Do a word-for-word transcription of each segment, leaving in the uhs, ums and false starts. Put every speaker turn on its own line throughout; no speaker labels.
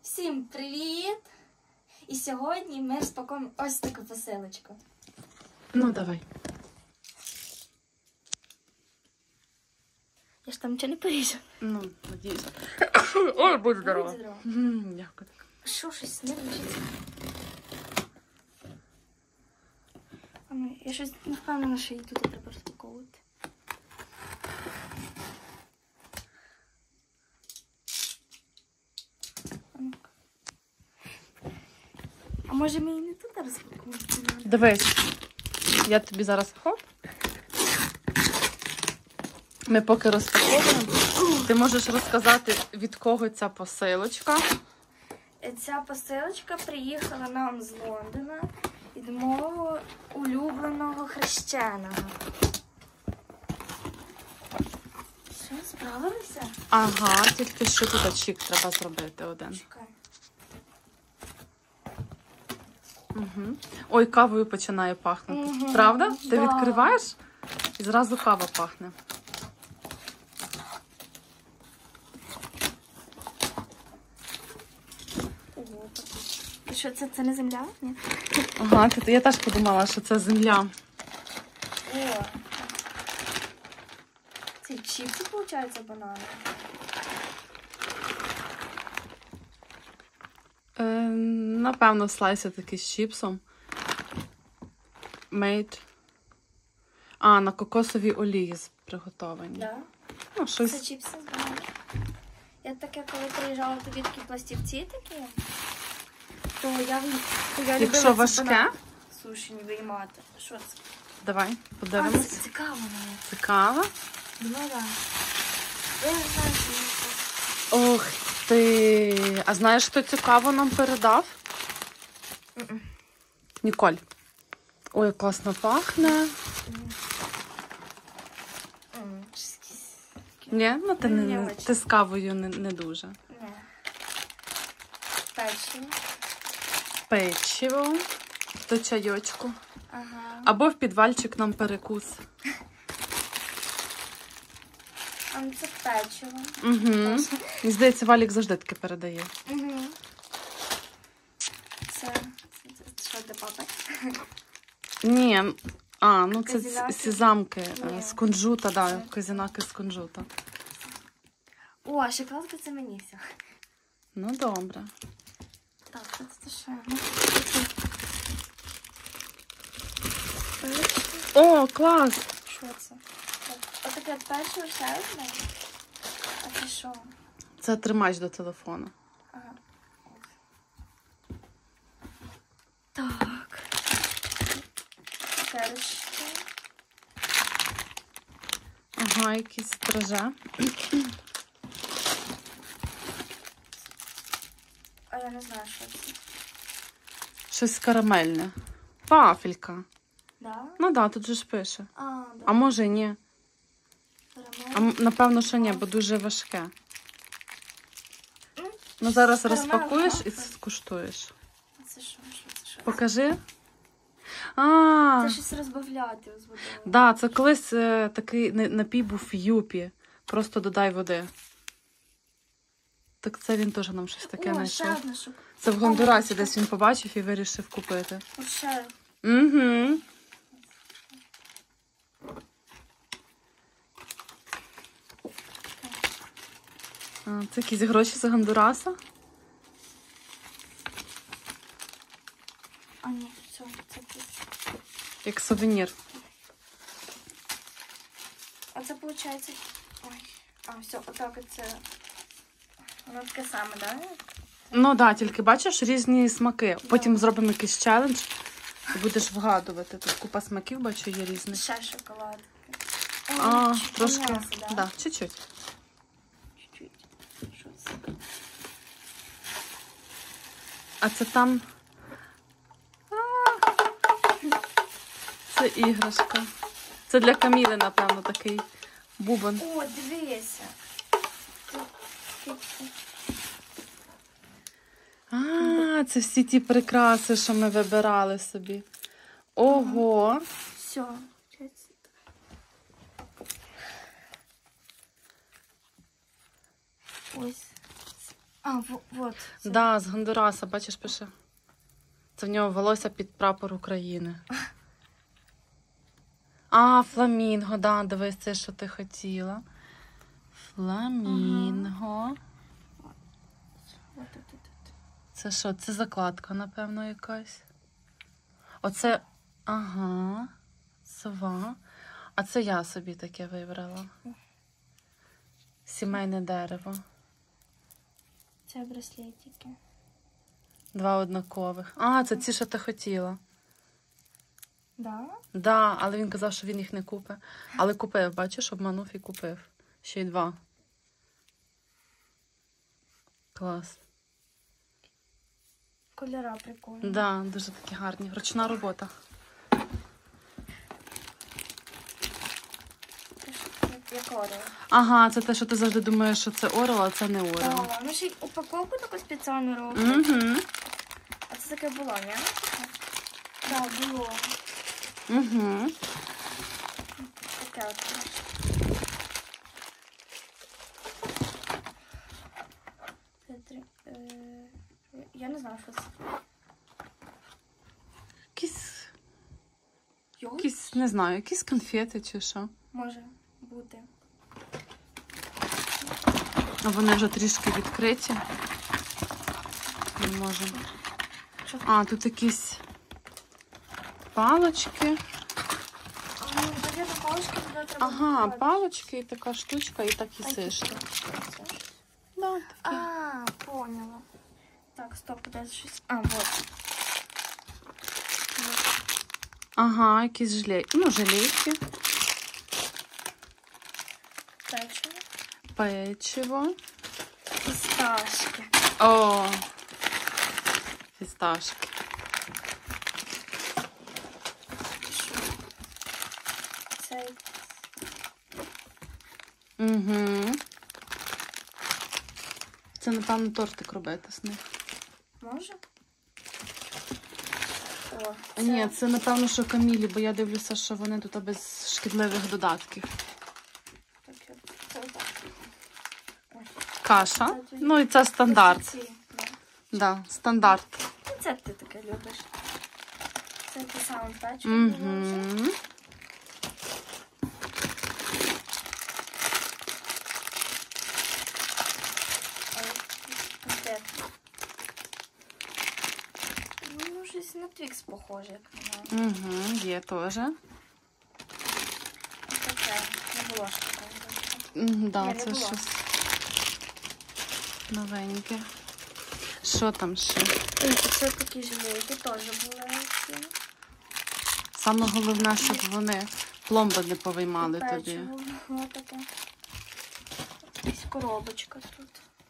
Всім привіт! І сьогодні ми розпакуємо ось таку посилочку.
Ну, давай.
Я ж там нічого не поріжу.
Ну, надіюся. Ой, будь здорова.
Будь здорова.
Дякую.
Що, щось не лежить? Я щось не впевнена, що її тут треба розпаковувати. А може ми її не тут розпакувати?
Дивись, я тобі зараз хоп. Ми поки розпаковуємо. Ти можеш розказати, від кого ця посилочка?
Ця посилочка приїхала нам з Лондона від мого улюбленого хрещеного. Що, справилися?
Ага, тільки що тут чік треба зробити один.
Чекай.
Угу. Ой, кавою починає пахнути.
Угу,
Правда? Ти
да.
відкриваєш і зразу кава пахне.
Ого, і що, це, це не земля? Ні?
Ага, ти, я теж подумала, що це земля.
О, це чіпси, виходить, банани?
Е, напевно, слайси такі з чіпсом. Made. А, на кокосовій олії приготовані.
Да.
Ну, щось.
Це чіпси з бананами. Я таке, коли приїжджала, тобі такі пластівці такі, то я, то я
Якщо
любила
важке?
Сушені виймати. Що це?
Давай,
А,
подивимось.
це цікаво навіть.
Цікаво.
Ну, так. Я не знаю, що це.
Ох ти. А знаєш, хто цікаво нам передав?
Mm-mm.
Ніколь. Ой, як класно пахне.
Mm.
Ні? Ну ти,
Не
не,
очень.
ти з кавою не, не дуже.
Ні. Печиво.
Печиво. До чайочку.
Ага.
Або в підвальчик нам перекус.
А ну, це печиво.
Угу. Мені здається, Валік завжди таке передає.
Угу. Це, це, це що, для папи?
Ні. А, ну це
Казінаки?
сізамки
Ні.
з кунжута, да,
Це-
казінаки з кунжута.
О, а шоколадка це мені все.
Ну, добре.
Так, це, це що?
О, клас!
Що це? Ось таке печиво ще одне? А це що?
Це тримач до телефону.
Ага. Так. Цукерочки.
Ага, якісь драже.
А я не знаю, що це.
Щось карамельне. Вафелька.
Да?
Ну да, тут же ж пише.
А, да.
А може ні.
Карамель.
А м- напевно, що ні, бо дуже важке. Ну зараз
Карамель,
розпакуєш і
вафель.
скуштуєш.
А це що? Що це? Що?
Покажи. А,
Це щось розбавляти з водою.
да, це колись е, такий не- напій був в Юпі. Просто додай води. Так це він теж нам щось таке
О,
знайшов.
ще одна штука.
Це в Гондурасі десь він побачив і вирішив купити.
О, ще.
Угу. А, це якісь гроші з Гондураса?
А, ні, все, це тут.
Як сувенір.
А це виходить... Ой. А, все, отак оце. Воно таке саме, так? Да?
Ну так, да, тільки бачиш різні смаки. Потім зробимо якийсь челендж і будеш вгадувати. Тут купа смаків, бачу, є різних.
Ще шоколад.
А,
чуть
трошки.
м'ясо, да?
Да, чуть-чуть.
Чуть-чуть. Що це?
А це там. А, це іграшка. Це для Каміли, напевно, такий бубон.
О, дивися.
А, це всі ті прикраси, що ми вибирали собі. Ого.
Все. Ось. А, во- вот. Це.
Да, з Гондураса, бачиш, пише. Це в нього волосся під прапор України. А, фламінго, да, дивись, це, що ти хотіла. Фламінго.
От, от, от, от.
Це що? Це закладка, напевно, якась. Оце, ага, сова. А це я собі таке вибрала. Сімейне дерево.
Це браслетики.
Два однакових. А, це ті, що ти хотіла.
Да?
Да, але він казав, що він їх не купить. Але купив, бачиш, обманув і купив. Ще й два. Клас.
Кольора прикольні.
Да, дуже такі гарні. Ручна робота.
Це ж як- Як Орео.
Ага, це те, що ти завжди думаєш, що це Орео, а це не Орео.
Так, ну ще й упаковку таку спеціальну роблять.
Угу.
А це таке було, не? Так, було.
Угу.
Таке от. Це три. е, Я не знаю, що це.
Якісь,
Йогурт?
якісь, не знаю, якісь конфети чи що.
Може бути.
А вони вже трішки відкриті. Не можемо.
Що?
А, тут якісь палочки.
А, ну, навірно, палички туди треба.
Ага,
вкладати.
палочки і така штучка, і так і
Такі.
сиш.
Це.
Да, такі.
А, поняла. Так, стоп, куди щось. А, вот.
Ага, якісь желе... ну, желейки,
Печиво.
печиво.
Фісташки.
О, фісташки.
Цей.
Угу. Це, напевно, тортик робити з них.
Може? О,
А ні, це, напевно, що Камілі, бо я дивлюся, що вони тут без шкідливих додатків.
Так, це отак. Ой.
Каша. Ну і це стандарт.
Ці, да.
Да, стандарт.
Ну, це ти таке любиш. Це те саме печиво.
Угу.
Ну, щось на Твікс похоже, як на мене.
Угу, є теж.
Ось таке. Не було ж такого.
Угу, да,
Я не
це
була.
щось новеньке. Що там ще?
І це такі желейки теж були. Ці.
Саме головне, щоб вони пломби не повиймали тобі.
Печиво. Ось таке. Якась коробочка тут.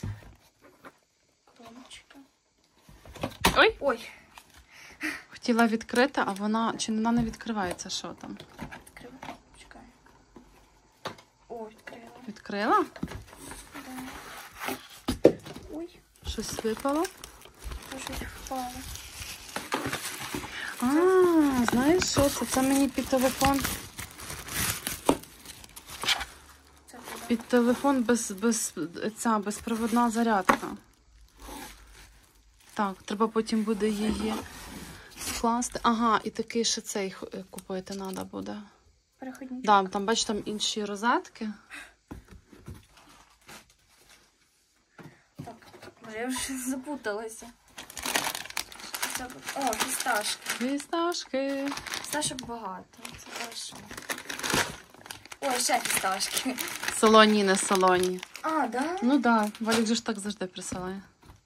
Коробочка.
Ой!
Ой.
Хотіла відкрити, а вона, чи вона не відкривається, що там?
Відкрила. Чекай. О, відкрила.
Відкрила?
Да. Ой,
Щось випало?
то щось впало.
А, знаєш що це? Це мені під телефон.
Це туди.
Під телефон без, без, ця, безпроводна зарядка. Так, треба потім буде її скласти. Ага, і такий ще цей х- купити треба буде.
Переходничок.
Да, там, бачиш, там інші розетки.
Так, може я вже запуталася. Це... О, фісташки.
Фісташки.
Фісташок багато. Це хорошо. Ой, ще фісташки.
Солоні, не солоні.
А, да?
Ну так, да, Валік же ж так завжди присилає.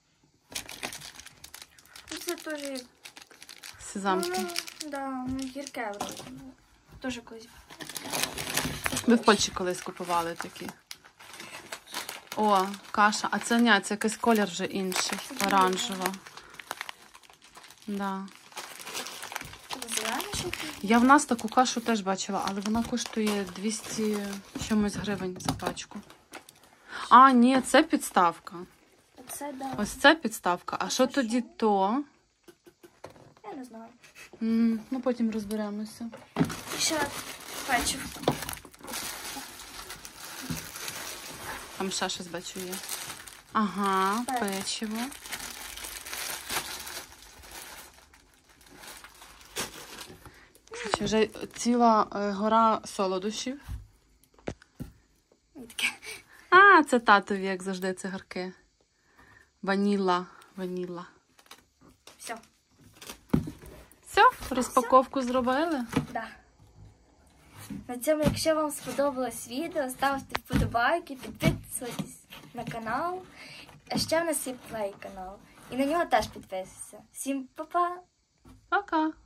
Ну, це теж як...
Сезамки.
Ну, да, ну, гірке вроде. Ну, теж колись.
Ми в Польщі колись купували такі. О, каша. А це ні, це якийсь колір вже інший. Оранжева. Да.
Це зелене ще тут.
Я в нас таку кашу теж бачила, але вона коштує двісті чимось гривень за пачку. А, ні, це підставка.
Оце, да.
Ось це підставка. А що тоді то?
Я не знаю.
М, ну, потім розберемося.
І ще печивко.
Там ще щось бачу є. Ага,
Так.
печиво. Короче, вже ціла е, гора солодощів.
І таке.
А, це татові, як завжди, цигарки. Ваніла, ваніла.
Все.
Все, розпаковку зробили?
Да. На цьому, якщо вам сподобалось відео, ставте вподобайки, підписуйтесь на канал. А ще в нас є плей канал. І на нього теж підписуйтесь. Всім па-па!
Пока!